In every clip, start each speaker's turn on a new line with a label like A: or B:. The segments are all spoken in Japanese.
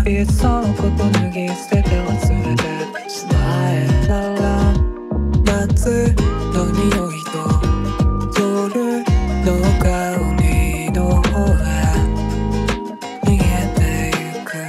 A: いつそのこと脱ぎ捨てて忘れてしまえたら夏の匂いと夜の香りの方が逃げてゆく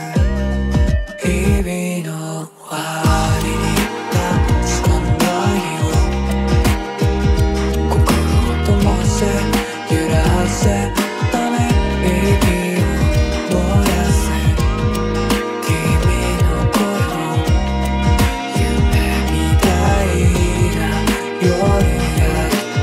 A: 日々の終わりに確かないよ心を灯して揺らしてため息を燃やす君の声を夢みたいな夜が来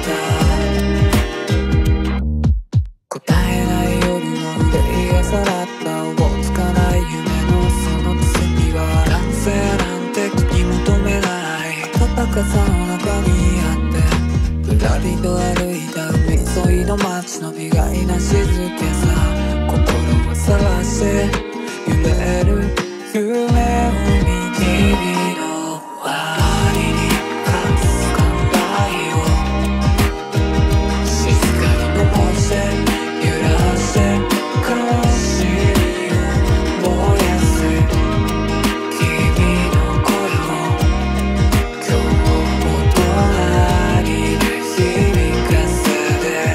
A: た答えない夜の憂いがさらったおぼつかない夢のその次は完成なんて気に求めない暖かさの中にあってぶらりと歩いた海沿いの街の意外な静けさ心を探して揺れる夢を見て日々の終わりにかすかないよ静かに灯して揺らして悲しみを燃やす君の声を今日も隣で響かせて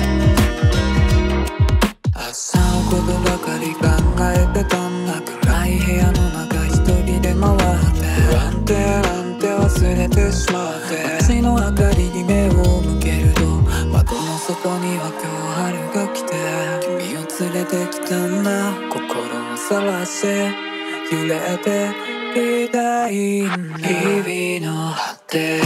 A: 明日のことばかり考えてたんだ暗い部屋の中一人で回って不安定なんて忘れてしまって街の明かりに目を向けると窓の外には今日春が来て君を連れてきたんだ心を晒して揺れていたい日々の果て